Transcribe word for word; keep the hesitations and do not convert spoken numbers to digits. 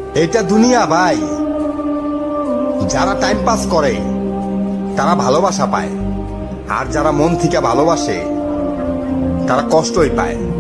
এটা দুনিয়া ভাই, যারা টাইম পাস করে তারা ভালোবাসা পায়, আর যারা মন থেকে ভালোবাসে তারা কষ্টই পায়।